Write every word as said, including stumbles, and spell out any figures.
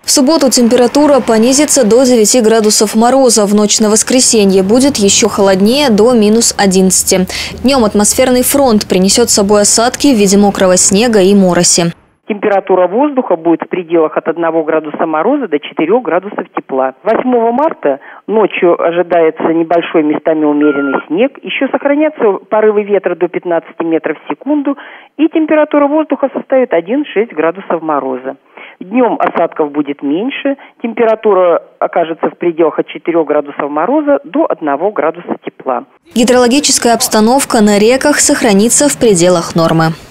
В субботу температура понизится до девяти градусов мороза. В ночь на воскресенье будет еще холоднее, до минус одиннадцати. Днем атмосферный фронт принесет с собой осадки в виде мокрого снега и мороси. Температура воздуха будет в пределах от одного градуса мороза до четырёх градусов тепла. восьмого марта ночью ожидается небольшой местами умеренный снег. Еще сохранятся порывы ветра до пятнадцати метров в секунду. И температура воздуха составит один-шесть градусов мороза. Днем осадков будет меньше. Температура окажется в пределах от четырёх градусов мороза до одного градуса тепла. Гидрологическая обстановка на реках сохранится в пределах нормы.